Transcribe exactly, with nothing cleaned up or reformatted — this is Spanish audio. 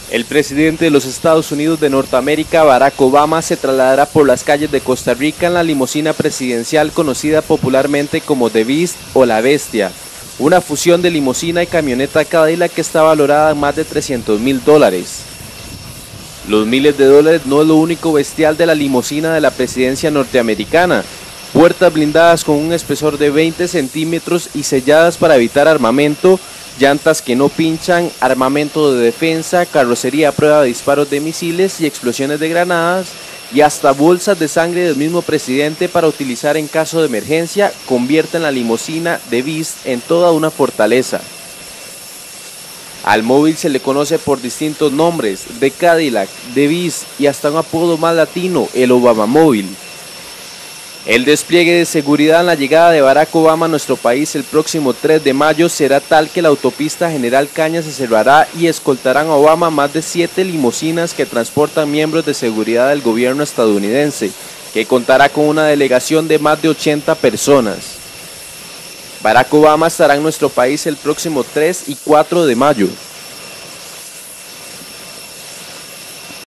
El presidente de los Estados Unidos de Norteamérica, Barack Obama, se trasladará por las calles de Costa Rica en la limusina presidencial conocida popularmente como The Beast o La Bestia, una fusión de limusina y camioneta Cadillac que está valorada en más de trescientos mil dólares. Los miles de dólares no es lo único bestial de la limusina de la presidencia norteamericana. Puertas blindadas con un espesor de veinte centímetros y selladas para evitar armamento, llantas que no pinchan, armamento de defensa, carrocería a prueba de disparos de misiles y explosiones de granadas, y hasta bolsas de sangre del mismo presidente para utilizar en caso de emergencia, convierten la limusina The Beast en toda una fortaleza. Al móvil se le conoce por distintos nombres: The Cadillac, The Beast y hasta un apodo más latino, el Obamamóvil. El despliegue de seguridad en la llegada de Barack Obama a nuestro país el próximo tres de mayo será tal que la autopista General Cañas se cerrará y escoltarán a Obama más de siete limusinas que transportan miembros de seguridad del gobierno estadounidense, que contará con una delegación de más de ochenta personas. Barack Obama estará en nuestro país el próximo tres y cuatro de mayo.